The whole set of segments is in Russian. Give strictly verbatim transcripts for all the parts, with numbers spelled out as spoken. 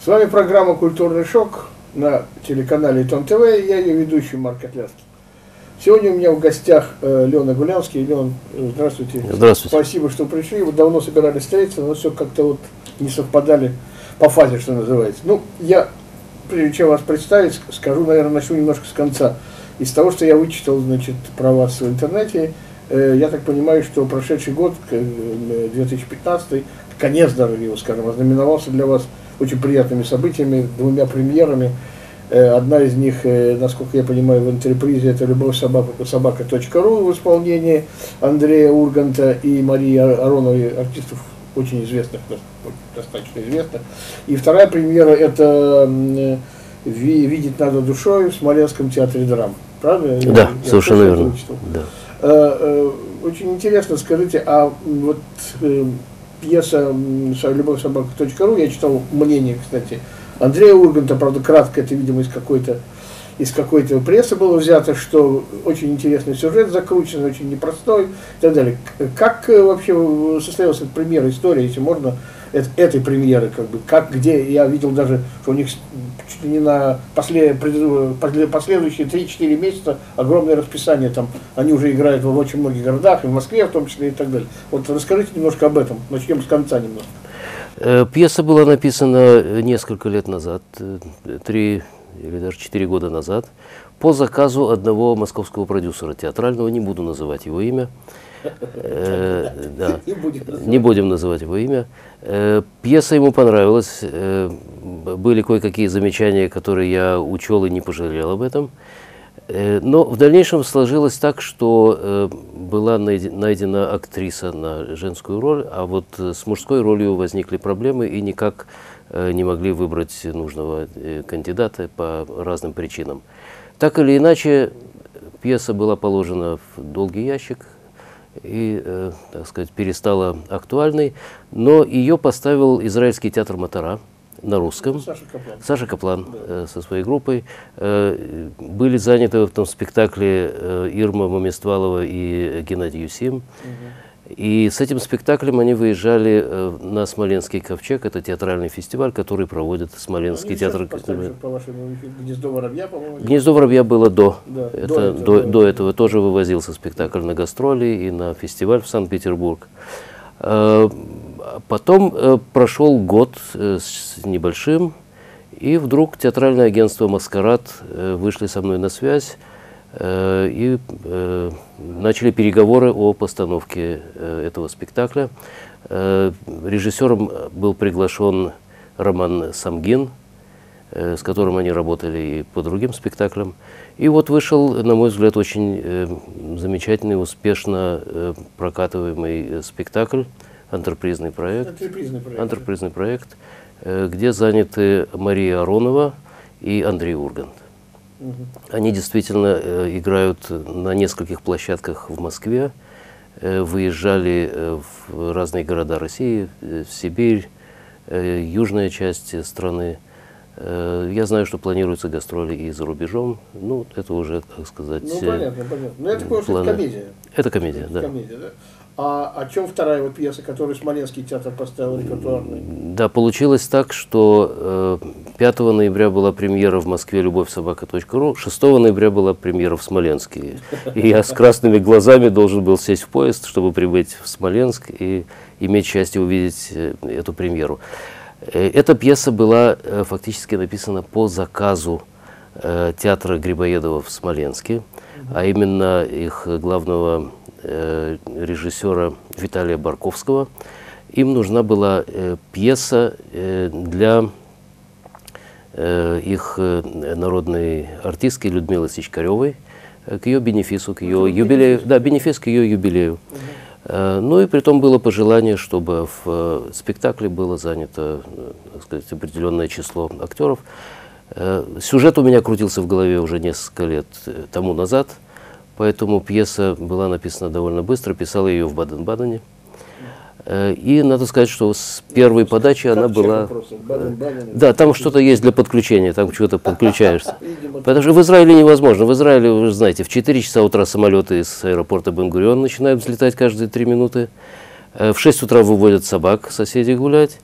С вами программа «Культурный шок» на телеканале ТОН ТВ, и я ее ведущий Марк Котлярский. Сегодня у меня в гостях э, Лена Гулянский. Лен, здравствуйте. Здравствуйте. Спасибо, что пришли. Вы давно собирались встретиться, но все как-то вот не совпадали по фазе, что называется. Ну, я, прежде чем вас представить, скажу, наверное, начну немножко с конца. Из того, что я вычитал, значит, про вас в интернете, э, я так понимаю, что прошедший год, две тысячи пятнадцатый, конец даже его, скажем, ознаменовался для вас очень приятными событиями, двумя премьерами. Одна из них, насколько я понимаю, в интерпризе, это «Любовь собака точка ру» в исполнении Андрея Урганта и Марии Ароновой, артистов очень известных, достаточно известных. И вторая премьера — это «Видеть надо душой» в Смоленском театре драм. Правда? Да, я, совершенно я верно. Да. Очень интересно, скажите, а вот пьеса «Любовь собака точка ру», я читал мнение, кстати, Андрея Урганта, правда, кратко, это, видимо, из какой-то из какой-то прессы было взято, что очень интересный сюжет закручен, очень непростой и так далее. Как вообще состоялась эта премьера, история, если можно, этой премьеры, как бы, как, где, я видел даже, что у них чуть ли не на послед, последующие три-четыре месяца огромное расписание, там, они уже играют в очень многих городах, и в Москве в том числе и так далее. Вот расскажите немножко об этом, начнем с конца немножко. Пьеса была написана несколько лет назад, три или даже четыре года назад, по заказу одного московского продюсера театрального, не буду называть его имя. Э, да, не будем называть его имя. Э, пьеса ему понравилась, э, были кое-какие замечания, которые я учел и не пожалел об этом. Э, но в дальнейшем сложилось так, что э, была найдена актриса на женскую роль, а вот с мужской ролью возникли проблемы и никак э, не могли выбрать нужного э, кандидата по разным причинам. Так или иначе, пьеса была положена в долгий ящик и, э, так сказать, перестала актуальной, но ее поставил Израильский театр Матара на русском. Саша Каплан, Саша Каплан да. э, со своей группой. Э, были заняты в этом спектакле э, Ирма Мамествалова и Геннадий Юсим. Угу. И с этим спектаклем они выезжали э, на Смоленский ковчег. Это театральный фестиваль, который проводит Смоленский театр. Гнездо воробья, по-моему. Гнездо воробья было до. Да, это, до, этого, до, до, до этого тоже вывозился спектакль на гастроли и на фестиваль в Санкт-Петербург. Э, потом э, прошел год э, с небольшим, и вдруг театральное агентство «Маскарад» э, вышли со мной на связь э, и э, начали переговоры о постановке э, этого спектакля. Э, режиссером был приглашен Роман Самгин, э, с которым они работали и по другим спектаклям. И вот вышел, на мой взгляд, очень э, замечательный, успешно э, прокатываемый спектакль, антрепризный проект, антрепризный проект, антрепризный проект э, где заняты Мария Аронова и Андрей Ургант. Угу. Они действительно э, играют на нескольких площадках в Москве, э, выезжали э, в разные города России, э, в Сибирь, э, южная часть страны. Я знаю, что планируются гастроли и за рубежом. Ну, это уже, так сказать, ну, понятно, понятно. Но я такое, что это комедия. Это комедия, это да. Комедия, да. А о чем вторая вот пьеса, которую Смоленский театр поставил репертуарный? Да, получилось так, что пятого ноября была премьера в Москве «Любовь собака точка ру», шестого ноября была премьера в Смоленске. И я с красными глазами должен был сесть в поезд, чтобы прибыть в Смоленск и иметь счастье увидеть эту премьеру. Эта пьеса была э, фактически написана по заказу э, театра Грибоедова в Смоленске, mm-hmm. а именно их главного э, режиссера Виталия Барковского. Им нужна была э, пьеса э, для э, их э, народной артистки Людмилы Сичкаревой э, к ее бенефису, к ее юбилею. Да, бенефис к ее юбилею. Mm-hmm. Ну и при том было пожелание, чтобы в спектакле было занято, так сказать, определенное число актеров. Сюжет у меня крутился в голове уже несколько лет тому назад, поэтому пьеса была написана довольно быстро, писала ее в Баден-Бадене. И надо сказать, что с первой подачи она была... Да, там что-то есть для подключения, там что-то подключаешься. Потому что в Израиле невозможно. В Израиле, вы же знаете, в четыре часа утра самолеты из аэропорта Бен-Гурион начинают взлетать каждые три минуты. В шесть утра выводят собак соседей гулять.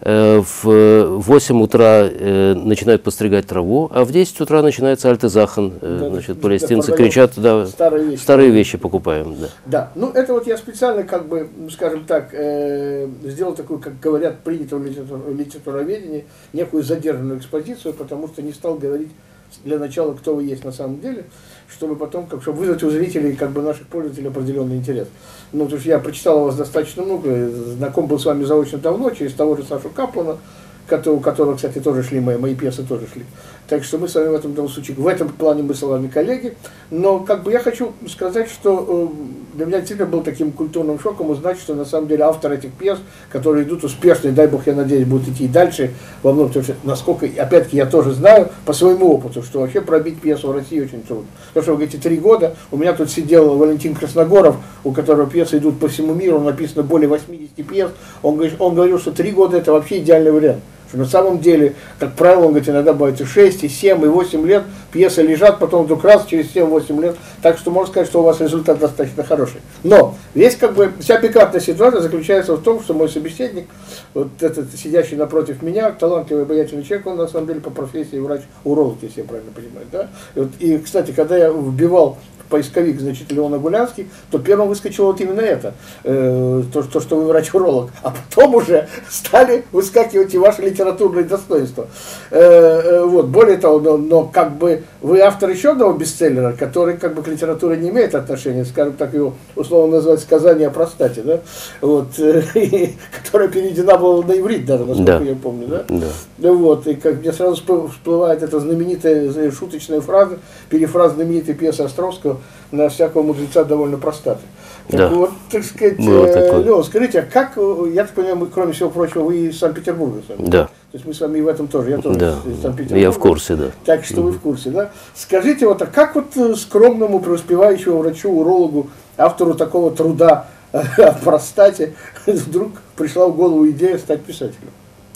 В восемь утра начинают постригать траву, а в десять утра начинается альтезахан. Да, значит, палестинцы кричат, да, старые вещи, старые вещи покупаем. Да. Да, ну это вот я специально, как бы, скажем так, э, сделал такую, как говорят, принято в литературоведении, некую задержанную экспозицию, потому что не стал говорить для начала, кто вы есть на самом деле, чтобы потом, как, чтобы вызвать у зрителей, как бы, наших пользователей определенный интерес. Ну, потому что я прочитал о вас достаточно много, знаком был с вами заочно давно, через того же Сашу Каплана, у которого, кстати, тоже шли мои, мои пьесы тоже шли. Так что мы с вами в этом случае, в этом плане мы с вами коллеги. Но как бы я хочу сказать, что э, для меня действительно был таким культурным шоком узнать, что на самом деле автор этих пьес, которые идут успешно, и дай бог, я надеюсь, будут идти и дальше, во многом, потому что, насколько, опять-таки, я тоже знаю по своему опыту, что вообще пробить пьесу в России очень трудно. Потому что, вы говорите, три года, у меня тут сидел Валентин Красногоров, у которого пьесы идут по всему миру, написано более восьмидесяти пьес, он, говорит, он говорил, что три года это вообще идеальный вариант. Что на самом деле, как правило, он говорит, иногда бывает и шесть, и семь, и восемь лет, пьесы лежат, потом вдруг раз, через семь-восемь лет, так что можно сказать, что у вас результат достаточно хороший. Но весь, как бы, вся пикантная ситуация заключается в том, что мой собеседник, вот этот сидящий напротив меня, талантливый, обаятельный человек, он на самом деле по профессии врач-уролог, если я правильно понимаю, да? И, вот, и, кстати, когда я вбивал поисковик, значит, Леона Гулянский, то первым выскочило вот именно это, э, то, то, что вы врач-уролог, а потом уже стали выскакивать и ваши литературные достоинства. Э, э, вот, более того, но, но как бы вы автор еще одного бестселлера, который как бы к литературе не имеет отношения, скажем так, его условно называть «Сказание о простате», да, вот, э, которая переведена была на иврит даже, насколько да. я помню, да? Да. Вот, и как мне сразу всплывает эта знаменитая шуточная фраза, перефраз знаменитой пьесы Островского «На всякого мудреца довольно простаты». Да. Так вот, так сказать, э, Леон, скажите, а как, я так понимаю, кроме всего прочего, вы из Санкт-Петербурга с вами? Да. То есть мы с вами и в этом тоже, я тоже да. из Санкт-Петербурга. Я в курсе, да. Так что вы в курсе, да? Скажите, вот, а как вот скромному, преуспевающему врачу-урологу, автору такого труда о простате, вдруг пришла в голову идея стать писателем?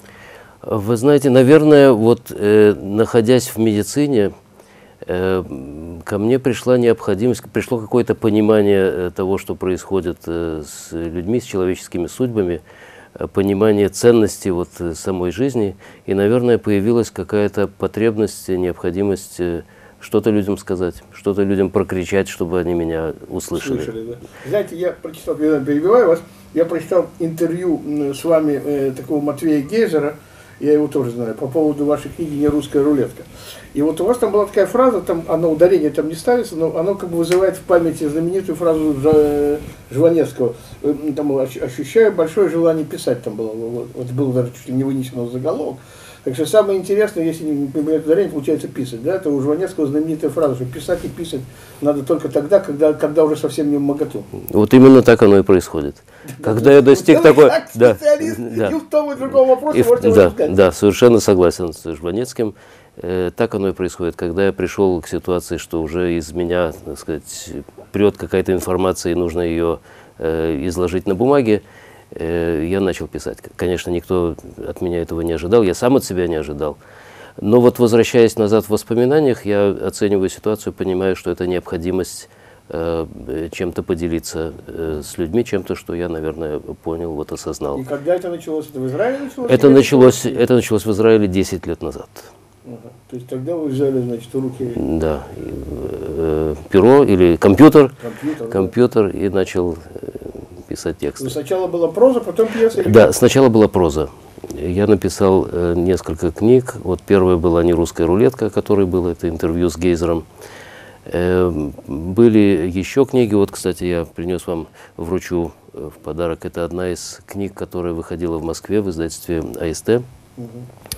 Вы знаете, наверное, вот э, находясь в медицине, э, ко мне пришла необходимость, пришло какое-то понимание э, того, что происходит э, с людьми, с человеческими судьбами, э, понимание ценности вот, э, самой жизни, и, наверное, появилась какая-то потребность, необходимость э, что-то людям сказать, что-то людям прокричать, чтобы они меня услышали. Слышали, да. Знаете, я прочитал, я перебиваю вас, я прочитал интервью с вами э, такого Матвея Гейзера, я его тоже знаю, по поводу вашей книги «Не русская рулетка». И вот у вас там была такая фраза, там, она ударение там не ставится, но она как бы вызывает в памяти знаменитую фразу Жванецкого. Там, ощущаю большое желание писать, там было, вот, вот был даже чуть ли не вынесено в заголовок. Так что самое интересное, если не поменять ударение, получается писать. Да? Это у Жванецкого знаменитая фраза, что писать и писать надо только тогда, когда, когда уже совсем не в моготу. Вот именно так оно и происходит. Когда я достиг такой... Да, да. И в том и другом вопросе можете да, да, совершенно согласен с Жванецким. Э, так оно и происходит. Когда я пришел к ситуации, что уже из меня, так сказать, прет какая-то информация, и нужно ее э, изложить на бумаге, э, я начал писать. Конечно, никто от меня этого не ожидал, я сам от себя не ожидал. Но вот возвращаясь назад в воспоминаниях, я оцениваю ситуацию, понимаю, что это необходимость э, чем-то поделиться э, с людьми, чем-то, что я, наверное, понял, вот осознал. И когда это началось? Это в Израиле началось? Это началось, это началось в Израиле десять лет назад. Ага. То есть тогда вы взяли, значит, в руки... Да, и, э, перо или компьютер, компьютер, компьютер да. и начал э, писать тексты. Ну, сначала была проза, потом пьеса? Или... Да, сначала была проза. Я написал э, несколько книг. Вот первая была «Не русская рулетка», о которой было это интервью с Гейзером. Э, были еще книги. Вот, кстати, я принес вам, вручу в подарок. Это одна из книг, которая выходила в Москве в издательстве А Эс Тэ. Угу.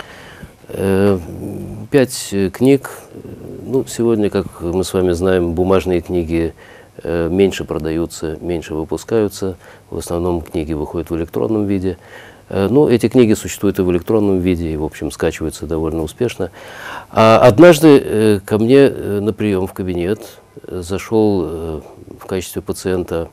Пять книг. Ну, сегодня, как мы с вами знаем, бумажные книги меньше продаются, меньше выпускаются. В основном книги выходят в электронном виде. Ну, эти книги существуют и в электронном виде, и, в общем, скачиваются довольно успешно. А однажды ко мне на прием в кабинет зашел в качестве пациента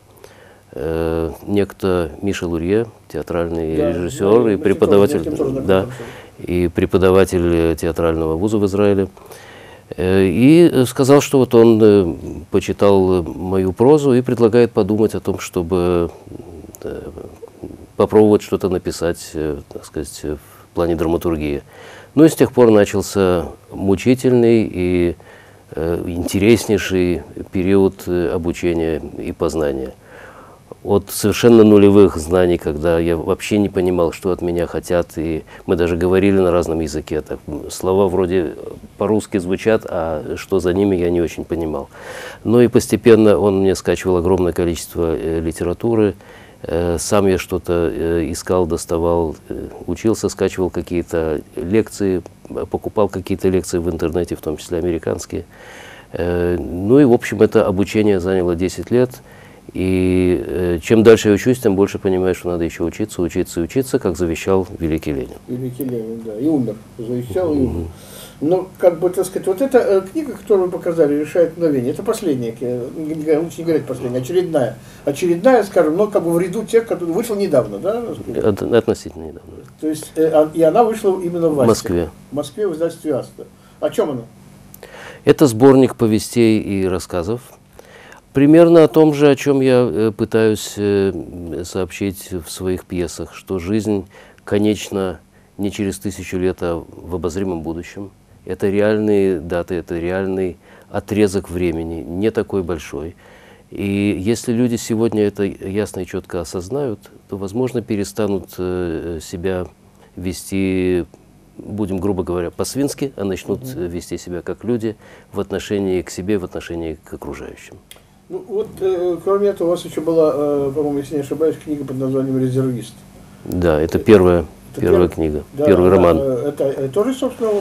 некто Миша Лурье, театральный да, режиссер да, и преподаватель, тоже, да, и преподаватель театрального вуза в Израиле. И сказал, что вот он почитал мою прозу и предлагает подумать о том, чтобы попробовать что-то написать, э, так сказать, в плане драматургии. Ну и с тех пор начался мучительный и э, интереснейший период э, обучения и познания. От совершенно нулевых знаний, когда я вообще не понимал, что от меня хотят, и мы даже говорили на разном языке. Так, слова вроде по-русски звучат, а что за ними, я не очень понимал. Ну и постепенно он мне скачивал огромное количество э, литературы. Э, сам я что-то э, искал, доставал, э, учился, скачивал какие-то лекции, покупал какие-то лекции в интернете, в том числе американские. Э, ну и, в общем, это обучение заняло десять лет. И э, чем дальше я учусь, тем больше понимаю, что надо еще учиться, учиться и учиться, как завещал великий Ленин. Великий Ленин, да, и умер, завещал и умер. Но, как бы, так сказать, вот эта э, книга, которую вы показали, «Решает мгновение», это последняя, лучше не говорить последняя, очередная. Очередная, скажем, но как бы в ряду тех, которые вышла недавно, да? От, относительно недавно. То есть, э, и она вышла именно в Асте. Москве. В Москве, в издательстве Аста. О чем она? Это сборник повестей и рассказов. Примерно о том же, о чем я пытаюсь сообщить в своих пьесах, что жизнь, конечно, не через тысячу лет, а в обозримом будущем. Это реальные даты, это реальный отрезок времени, не такой большой. И если люди сегодня это ясно и четко осознают, то, возможно, перестанут себя вести, будем грубо говоря, по-свински, а начнут mm-hmm. вести себя как люди в отношении к себе, в отношении к окружающим. Ну вот, э, кроме этого, у вас еще была, э, по-моему, если не ошибаюсь, книга под названием «Резервист». Да, это первая, это первая перв... книга, да, первый да, роман. Это, это тоже собственного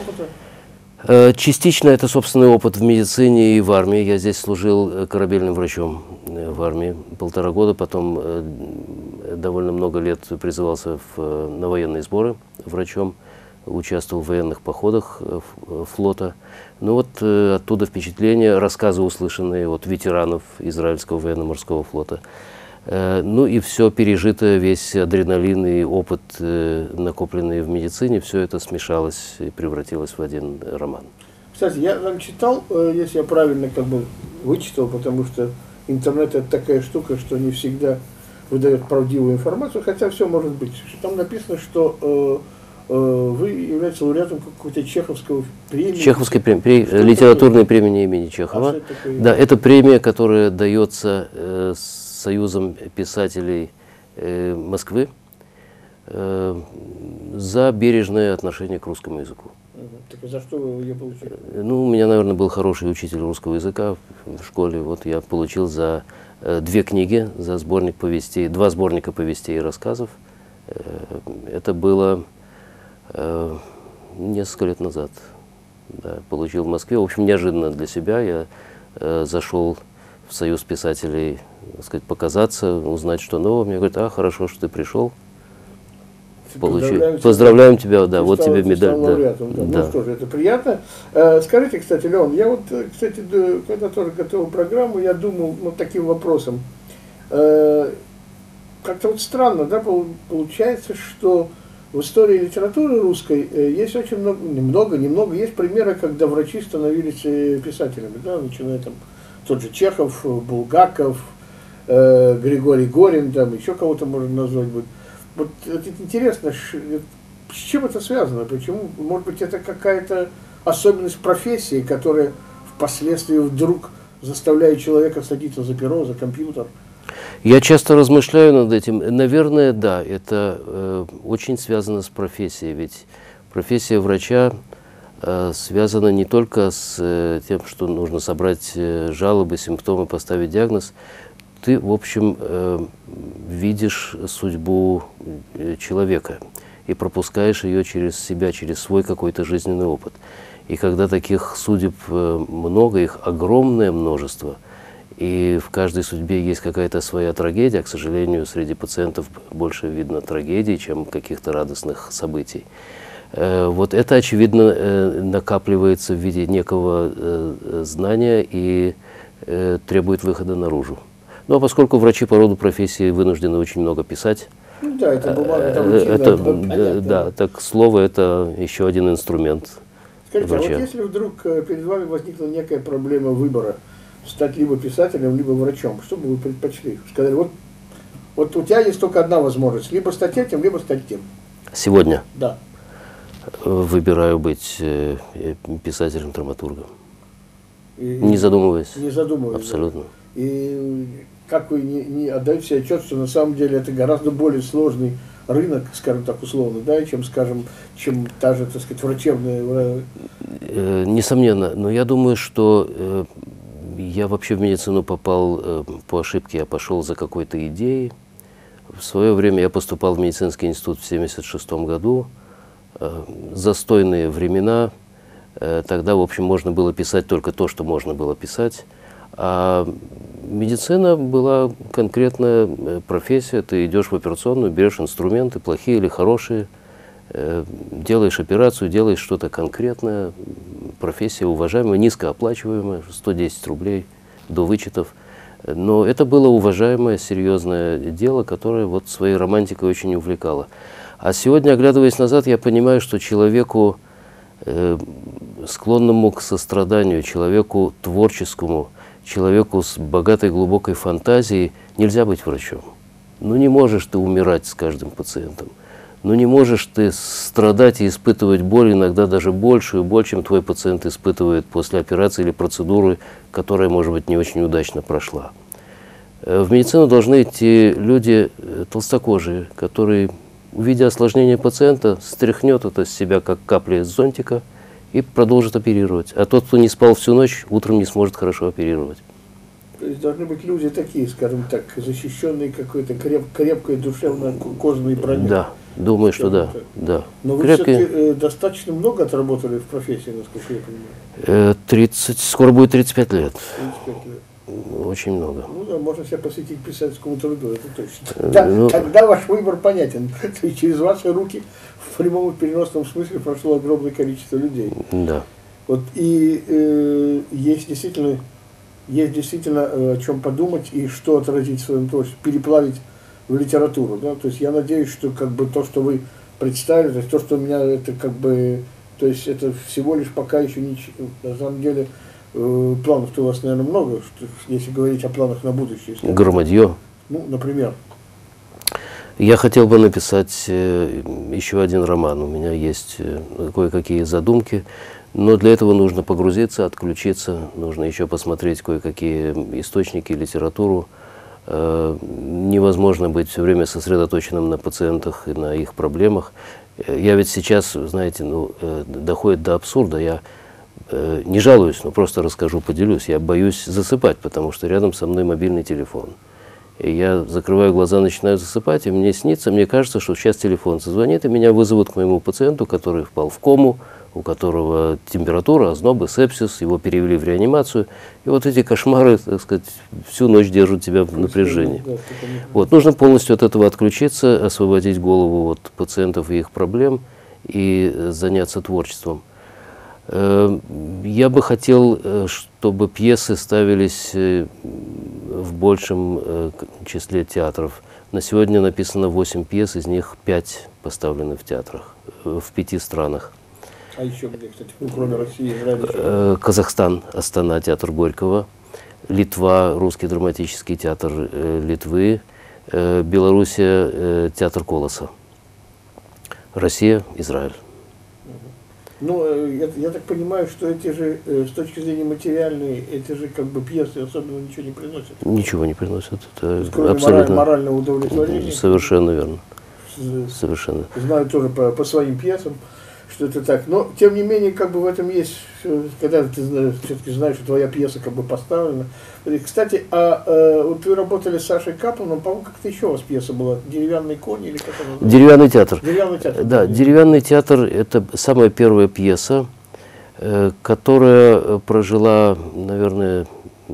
опыта? Частично это собственный опыт в медицине и в армии. Я здесь служил корабельным врачом в армии полтора года, потом довольно много лет призывался в, на военные сборы врачом, участвовал в военных походах флота. Ну вот э, оттуда впечатления, рассказы, услышанные от ветеранов израильского военно-морского флота. Э, ну и все пережитое, весь адреналин и опыт, э, накопленный в медицине, все это смешалось и превратилось в один роман. Кстати, я там читал, э, если я правильно как бы вычитал, потому что интернет это такая штука, что не всегда выдает правдивую информацию, хотя все может быть. Там написано, что э, вы являетесь лауреатом какой-то чеховского премии. Чеховской премии, литературной премии имени Чехова. А это да, это премия, которая дается э, Союзом писателей э, Москвы э, за бережное отношение к русскому языку. Угу. Так и за что вы ее получили? Ну, у меня, наверное, был хороший учитель русского языка в школе. Вот я получил за э, две книги, за сборник повестей, два сборника повестей и рассказов. Э, это было несколько лет назад, да, получил в Москве. В общем, неожиданно для себя. Я э, зашел в Союз писателей, так сказать, показаться, узнать, что нового. Мне говорят, а, хорошо, что ты пришел. Получи... Поздравляем, Поздравляем тебя, тебя да, вот стал, тебе медаль. Да. Да. Да. Ну что же, это приятно. Э, скажите, кстати, Леон, я вот, кстати, когда тоже готовил программу, я думал над таким вопросом. Э, как-то вот странно, да, получается, что в истории литературы русской есть очень много, немного, немного, есть примеры, когда врачи становились писателями, да, начиная там тот же Чехов, Булгаков, э, Григорий Горин, там еще кого-то можно назвать будет. Вот это интересно, с чем это связано, почему, может быть, это какая-то особенность профессии, которая впоследствии вдруг заставляет человека садиться за перо, за компьютер. Я часто размышляю над этим. Наверное, да, это э, очень связано с профессией, ведь профессия врача э, связана не только с э, тем, что нужно собрать э, жалобы, симптомы, поставить диагноз. Ты, в общем, э, видишь судьбу э, человека и пропускаешь ее через себя, через свой какой-то жизненный опыт. И когда таких судеб э, много, их огромное множество, и в каждой судьбе есть какая-то своя трагедия. К сожалению, среди пациентов больше видно трагедий, чем каких-то радостных событий. Вот это, очевидно, накапливается в виде некого знания и требует выхода наружу. Ну, а поскольку врачи по роду профессии вынуждены очень много писать, ну, да, это бумага, там это, да, да, так слово – это еще один инструмент. Скажите, врача. А вот если вдруг перед вами возникла некая проблема выбора, стать либо писателем, либо врачом, что бы вы предпочли? Сказали, вот Вот у тебя есть только одна возможность, либо стать этим, либо стать тем. Сегодня Да. выбираю быть э, писателем-драматургом. И, Не задумываясь. Не задумываясь. Абсолютно. Да. И как вы не, не отдаете себе отчет, что на самом деле это гораздо более сложный рынок, скажем так условно, да, чем, скажем, чем та же, так сказать, врачебная. Э, несомненно, но я думаю, что э, я вообще в медицину попал э, по ошибке, я пошел за какой-то идеей. В свое время я поступал в медицинский институт в семьдесят шестом году. Э, застойные времена. Э, тогда, в общем, можно было писать только то, что можно было писать. А медицина была конкретная профессия. Ты идешь в операционную, берешь инструменты, плохие или хорошие, э, делаешь операцию, делаешь что-то конкретное. Профессия уважаемая, низкооплачиваемая, сто десять рублей до вычетов. Но это было уважаемое, серьезное дело, которое вот своей романтикой очень увлекало. А сегодня, оглядываясь назад, я понимаю, что человеку, э, склонному к состраданию, человеку творческому, человеку с богатой, глубокой фантазией нельзя быть врачом. Ну не можешь ты умирать с каждым пациентом. Ну не можешь ты страдать и испытывать боль, иногда даже большую боль, чем твой пациент испытывает после операции или процедуры, которая, может быть, не очень удачно прошла. В медицину должны идти люди толстокожие, которые, увидя осложнение пациента, стряхнет это с себя, как капли из зонтика, и продолжит оперировать. А тот, кто не спал всю ночь, утром не сможет хорошо оперировать. То есть должны быть люди такие, скажем так, защищенные какой-то креп, крепкой душевно-кожаной броней. Да, думаю, что да. да. Но вы Крепкие... все-таки э, достаточно много отработали в профессии, насколько я понимаю? тридцать, скоро будет тридцать пять лет. тридцать пять лет. Очень много. Ну да, можно себя посвятить писательскому труду, это точно. Да, ну... Тогда ваш выбор понятен. Через ваши руки в прямом и переносном смысле прошло огромное количество людей. Да. Вот, и э, есть действительно, есть действительно э, о чем подумать и что отразить в своем творчестве, переплавить в литературу. Да? То есть я надеюсь, что как бы то, что вы представили, то есть то, что у меня это как бы, то есть это всего лишь пока еще ничего, на самом деле э, планов-то у вас, наверное, много, что, если говорить о планах на будущее. Если Громадье. Ну, например. Я хотел бы написать э, еще один роман. У меня есть э, кое-какие задумки, но для этого нужно погрузиться, отключиться, нужно еще посмотреть кое-какие источники, литературу. Э, невозможно быть все время сосредоточенным на пациентах и на их проблемах. Я ведь сейчас, знаете, ну, э, доходит до абсурда. Я э, не жалуюсь, но просто расскажу, поделюсь. Я боюсь засыпать, потому что рядом со мной мобильный телефон. И я закрываю глаза, начинаю засыпать, и мне снится, мне кажется, что сейчас телефон зазвонит, и меня вызовут к моему пациенту, который впал в кому, у которого температура, ознобы, сепсис, его перевели в реанимацию. И вот эти кошмары, так сказать, всю ночь держат тебя в напряжении. Вот, нужно полностью от этого отключиться, освободить голову от пациентов и их проблем и заняться творчеством. Я бы хотел, чтобы пьесы ставились в большем числе театров. На сегодня написано восемь пьес, из них пять поставлены в театрах, в пяти странах. А еще где, кстати, ну, кроме России, Израиля? Казахстан, Астана, театр Горького, Литва, Русский драматический театр Литвы, Белоруссия, театр Колоса, Россия, Израиль. Ну, я, я так понимаю, что эти же, с точки зрения материальной, эти же как бы пьесы особенно ничего не приносят. Ничего не приносят. Это кроме абсолютно морального удовлетворения. Совершенно верно. Совершенно. Знаю тоже по, по своим пьесам, что это так. Но, тем не менее, как бы в этом есть, когда ты все-таки знаешь, что твоя пьеса как бы поставлена. И, кстати, а, а вот вы работали с Сашей Капланом, по-моему, как-то еще у вас пьеса была, «Деревянный конь» или как она? «Деревянный театр». «Деревянный театр». Да, «Деревянный театр» — это самая первая пьеса, которая прожила, наверное,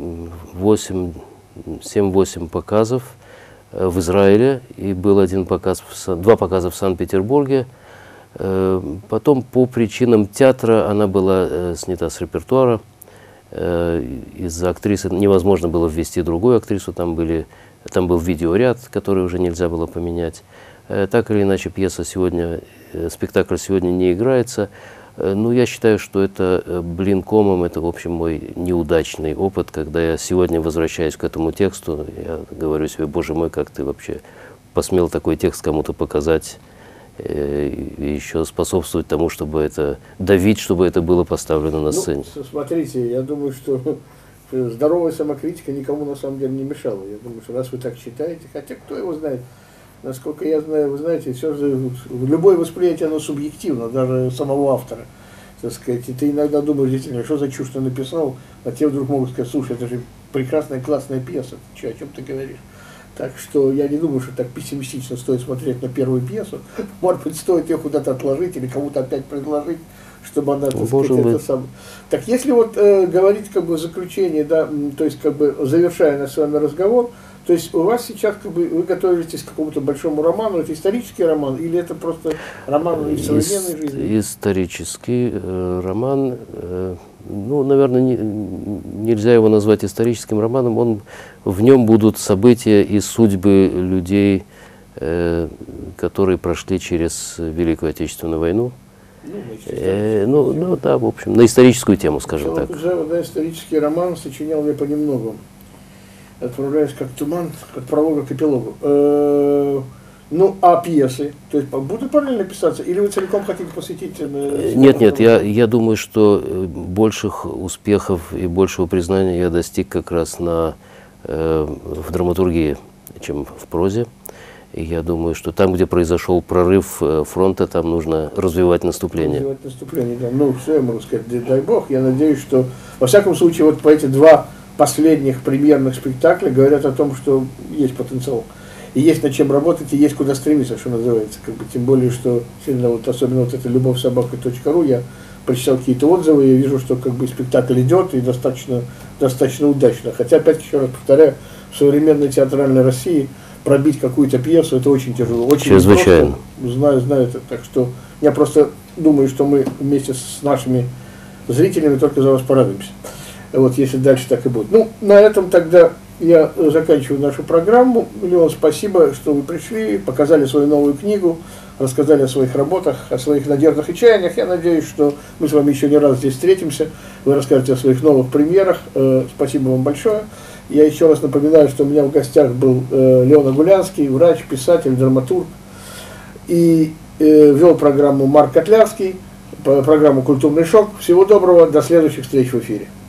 семь-восемь показов в Израиле, и был один показ, в, два показа в Санкт-Петербурге. Потом по причинам театра она была снята с репертуара. Из-за актрисы невозможно было ввести другую актрису, там, были, там был видеоряд, который уже нельзя было поменять. Так или иначе, пьеса сегодня, спектакль сегодня не играется. Ну, я считаю, что это блин комом, это, в общем, мой неудачный опыт, когда я сегодня возвращаюсь к этому тексту, я говорю себе, боже мой, как ты вообще посмел такой текст кому-то показать, и еще способствовать тому, чтобы это, давить, чтобы это было поставлено на сцене. Ну, смотрите, я думаю, что здоровая самокритика никому на самом деле не мешала. Я думаю, что раз вы так считаете, хотя кто его знает, насколько я знаю, вы знаете, все же, любое восприятие, оно субъективно, даже самого автора. Так сказать, и ты иногда думаешь, действительно, что за чушь ты написал, а те вдруг могут сказать, слушай, это же прекрасная, классная пьеса, ты че, о чем ты говоришь? Так что я не думаю, что так пессимистично стоит смотреть на первую пьесу. Может быть, стоит ее куда-то отложить или кому-то опять предложить, чтобы она, так сказать, это сам. Так если вот э, говорить как бы в заключение, да, то есть как бы завершая наш с вами разговор, то есть у вас сейчас как бы вы готовитесь к какому-то большому роману, это исторический роман или это просто роман из современной жизни? Исторический э, роман, э, ну, наверное, не, нельзя его назвать историческим романом, он, в нем будут события и судьбы людей, э, которые прошли через Великую Отечественную войну. Ну, э, ну, ну да, в общем, на историческую тему, скажем так. Уже, да, исторический роман сочинял я понемногу. Отправляюсь как туман, от пролога к эпилогу. Э-э- ну, а пьесы? То есть будут параллельно писаться? Или вы целиком хотите посвятить? Э- нет, нет, я, я думаю, что больших успехов и большего признания я достиг как раз на, э, в драматургии, чем в прозе. И я думаю, что там, где произошел прорыв фронта, там нужно развивать наступление. Развивать наступление, да. Ну, все я могу сказать, дай бог. Я надеюсь, что, во всяком случае, вот по эти два последних премьерных спектаклей говорят о том, что есть потенциал. И есть над чем работать, и есть куда стремиться, что называется. Как бы, тем более, что сильно, вот, особенно вот это любовь собака точка ру, я прочитал какие-то отзывы, и вижу, что как бы спектакль идет, и достаточно, достаточно удачно. Хотя, опять еще раз повторяю, в современной театральной России пробить какую-то пьесу, это очень тяжело. Очень чрезвычайно. Просто, знаю, знаю это. Так что я просто думаю, что мы вместе с нашими зрителями только за вас порадуемся. Вот, если дальше так и будет. Ну, на этом тогда я заканчиваю нашу программу. Леон, спасибо, что вы пришли, показали свою новую книгу, рассказали о своих работах, о своих надеждах и чаяниях. Я надеюсь, что мы с вами еще не раз здесь встретимся. Вы расскажете о своих новых премьерах. Спасибо вам большое. Я еще раз напоминаю, что у меня в гостях был Леон Агулянский, врач, писатель, драматург. И вел программу Марк Котлярский, программу «Культурный шок». Всего доброго, до следующих встреч в эфире.